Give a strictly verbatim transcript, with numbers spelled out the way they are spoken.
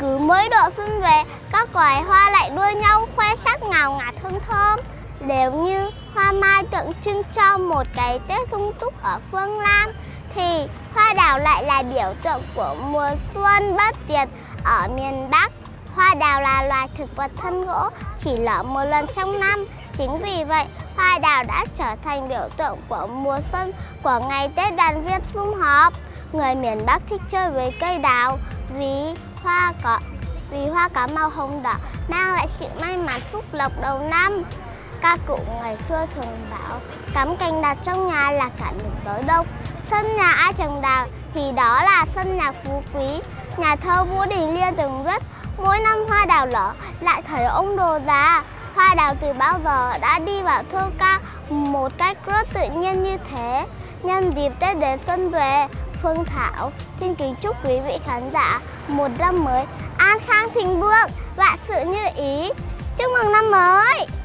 Cứ mỗi độ xuân về, các loài hoa lại đua nhau khoe sắc ngào ngạt hương thơm. Nếu như hoa mai tượng trưng cho một cái Tết sung túc ở phương Nam, thì hoa đào lại là biểu tượng của mùa xuân bất diệt ở miền Bắc. Hoa đào là loài thực vật thân gỗ, chỉ nở một lần trong năm. Chính vì vậy, hoa đào đã trở thành biểu tượng của mùa xuân, của ngày Tết đoàn viên sum họp. Người miền Bắc thích chơi với cây đào vì hoa có vì hoa có màu hồng đỏ, mang lại sự may mắn phúc lộc đầu năm. Các cụ ngày xưa thường bảo cắm cành đào trong nhà là cản được gió đông. Sân nhà ai trồng đào thì đó là sân nhà phú quý. Nhà thơ Vũ Đình Liên từng viết: mỗi năm hoa đào nở lại thấy ông đồ già. Hoa đào từ bao giờ đã đi vào thơ ca một cách rất tự nhiên như thế. Nhân dịp Tết đến xuân về, Phương Thảo xin kính chúc quý vị khán giả một năm mới an khang thịnh vượng, vạn sự như ý. Chúc mừng năm mới!